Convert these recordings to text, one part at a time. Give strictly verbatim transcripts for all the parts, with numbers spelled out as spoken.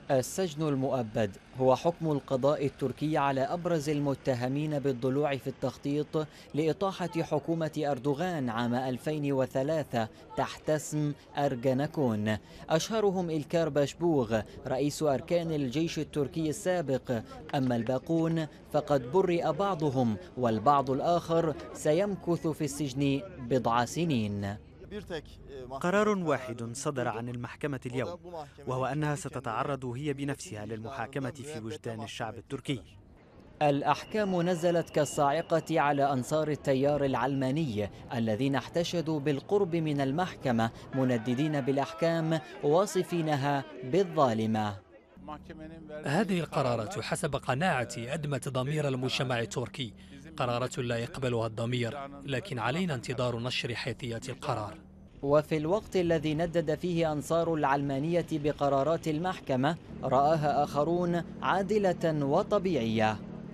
السجن المؤبد هو حكم القضاء التركي على أبرز المتهمين بالضلوع في التخطيط لإطاحة حكومة أردوغان عام ألفين وثلاثة تحت اسم أرجنكون. أشهرهم إلكار باشبوغ رئيس أركان الجيش التركي السابق، أما الباقون فقد برئ بعضهم والبعض الآخر سيمكث في السجن بضع سنين. قرار واحد صدر عن المحكمة اليوم، وهو أنها ستتعرض هي بنفسها للمحاكمة في وجدان الشعب التركي. الأحكام نزلت كالصاعقة على أنصار التيار العلماني الذين احتشدوا بالقرب من المحكمة منددين بالأحكام واصفينها بالظالمة. هذه القرارات حسب قناعتي أدمت ضمير المجتمع التركي، قرارات لا يقبلها الضمير، لكن علينا انتظار نشر حيثيات القرار. وفي الوقت الذي ندد فيه أنصار العلمانية بقرارات المحكمة، رآها آخرون عادلة وطبيعية.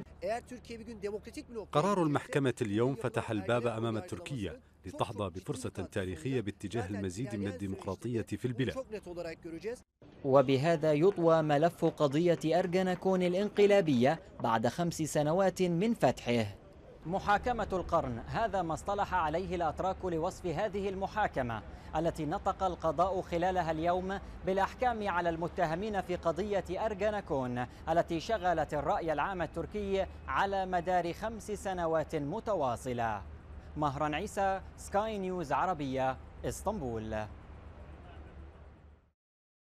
قرار المحكمة اليوم فتح الباب أمام تركيا لتحظى بفرصة تاريخية باتجاه المزيد من الديمقراطية في البلاد. وبهذا يطوى ملف قضية أرجنكون الانقلابية بعد خمس سنوات من فتحه. محاكمة القرن، هذا ما اصطلح عليه الأتراك لوصف هذه المحاكمة التي نطق القضاء خلالها اليوم بالأحكام على المتهمين في قضية أرجنكون التي شغلت الرأي العام التركي على مدار خمس سنوات متواصلة. مهران عيسى، سكاي نيوز عربية، اسطنبول.